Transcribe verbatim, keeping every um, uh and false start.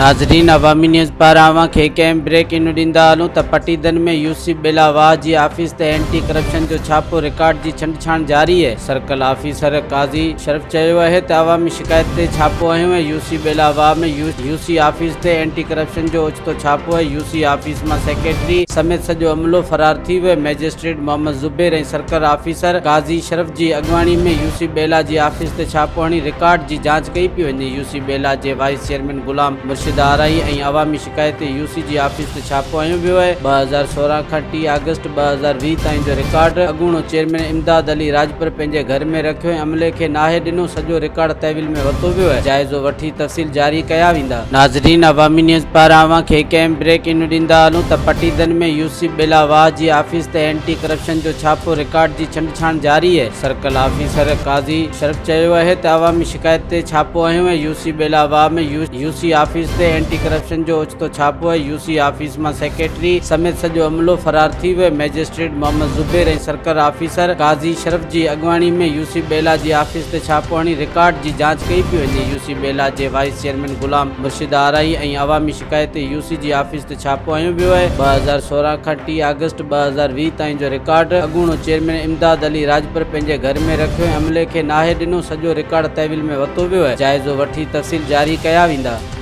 नाज़रीन, अवामी न्यूज़ पारां अवां खे कंहिं ब्रेक इन ॾींदा हलूं त पटीदन में यूसी बेलावाह जी ऑफिस ते एंटी करप्शन जो छापो रिकॉर्ड जी छंटछाण जारी है। सर्कल ऑफिसर काज़ी शरफ चयो है त अवामी शिकायत ते छापो हयो है। यूसी बेलावाह में यू, यूसी ऑफिस ते एंटी करप्शन जो ओचितो छापो है। यूसी ऑफिस मां सेक्रेटरी समेत सॼो अमलो फरार थी वियो। मैजिस्ट्रेट मोहम्मद ज़ुबैर ऐं सर्कल ऑफिसर काज़ी शरफ जी अॻवानी में यूसी बेला जी ऑफिस ते छापो हणी रिकॉर्ड जी जांच कई पई वञे। यूसी बेला जे वाइस चेयरमैन गुलाम मुर्शिद आराई ऐं अवामी शिकायत ते यूसी जी ऑफिस ते छापो हयो वियो है। ॿ हज़ार सोरहं खां टीह अगस्त ॿ हज़ार वीह ताईं जो रिकॉर्ड अॻूणो चेयरमैन इमदाद अली राजपुर पंहिंजे घर में रखियो ऐं अमले खे नाहे ॾिनो। सॼो रिकॉर्ड तहवील में वरितो वियो है। जाइज़ो वठी तफ़सील जारी कया वेंदा। नाज़रीन, अवामी न्यूज़ पारां अवां खे कंहिं ब्रेक इन ॾींदा हलूं त पटीदन में यूसी बेलावाह जी ऑफिस ते एंटी करप्शन जो छापो रिकॉर्ड जी छंटछाण जारी है। सर्कल ऑफिसर काज़ी शरफ चयो है त अवामी शिकायत ते छापो हयो है। यूसी बेलावाह में यू, यूसी ऑफिस ते एंटी करप्शन जो ओचितो छापो है। यूसी ऑफिस मां सेक्रेटरी समेत सॼो अमलो फरार थी वियो। मैजिस्ट्रेट मोहम्मद ज़ुबैर ऐं सर्कल ऑफिसर काज़ी शरफ जी अॻवानी में यूसी बेला जी ऑफिस ते छापो हणी रिकॉर्ड जी जांच कई पई वञे। यूसी बेला जे वाइस चेयरमैन गुलाम मुर्शिद आराई ऐं अवामी शिकायत ते यूसी जी ऑफिस ते छापो हयो वियो है। ॿ हज़ार सोरहं खां टीह अगस्त ॿ हज़ार वीह ताईं जो रिकॉर्ड अॻूणो चेयरमैन इमदाद अली राजपुर पंहिंजे घर में रखियो ऐं अमले खे नाहे ॾिनो। सॼो रिकॉर्ड तहवील में वरितो वियो है। जाइज़ो वठी तफ़सील जारी कया वेंदा।